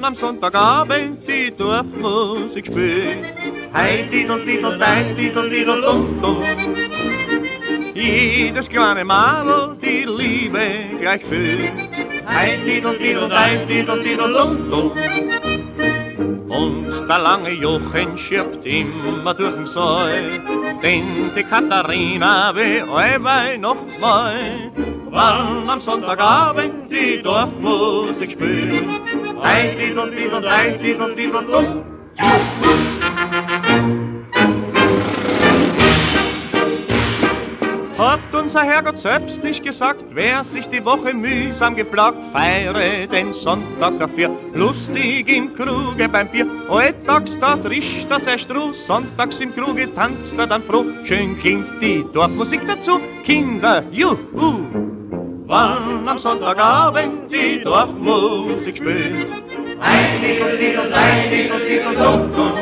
am Sonntagabend die Dorfmusik spielt. Hei, didel, didel, dei, didel, didel, dum, dum. Jedes kleine Madel die Liebe gleich fühlt. Hei, didel, didel, dei, didel, didel, dum, dum. Und der lange Jochen schirbt immer durch den Säu, denn die Katharina will allweil noch mal, wann am Sonntagabend die Dorfmusik spielt. Ei, didel, didel, ei, didel, didel, dum. Hat unser Herrgott selbst nicht gesagt, wer sich die Woche mühsam geplagt, feiere den Sonntag dafür, lustig im Kruge beim Bier. Alltags da trischt er sein Stroh, sonntags im Kruge tanzt er dann froh. Schön klingt die Dorfmusik dazu, Kinder, juhu! Wann am Sonntagabend die Dorfmusik spielt. Ein Didel, Didel, ein Didel, Didel, dum, dum.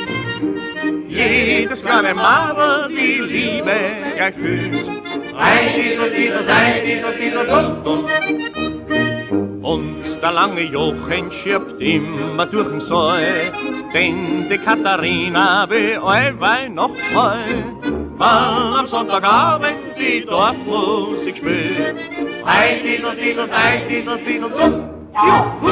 Jedes kleine Madel die Liebe gleich fühlt. Ein Didel, Didel, ein Didel, Didel, dum, dum. Und der lange Jochen schirbt immer durch den Säu, denn die Katharina will allweil noch mal, wann am Sonntagabend die Dorfmusik spielt. Ein Didel, Didel, ein Didel, Didel, dum, juhu!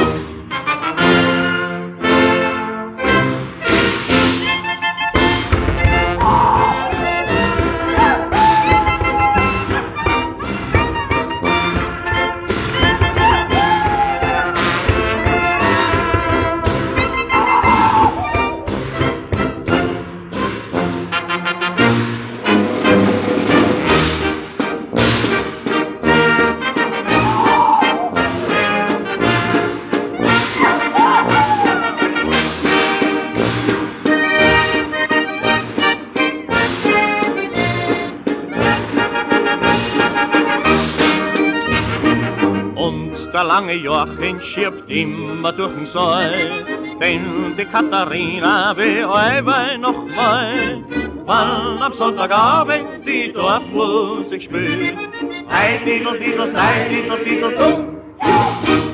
Der lange Jochen schirbt immer durch den Säu, denn die Katharina will allweil noch mal, wann am Sonntagabend die Dorfmusik spielt. Ei, didel, didel, ei, didel, didel, dum.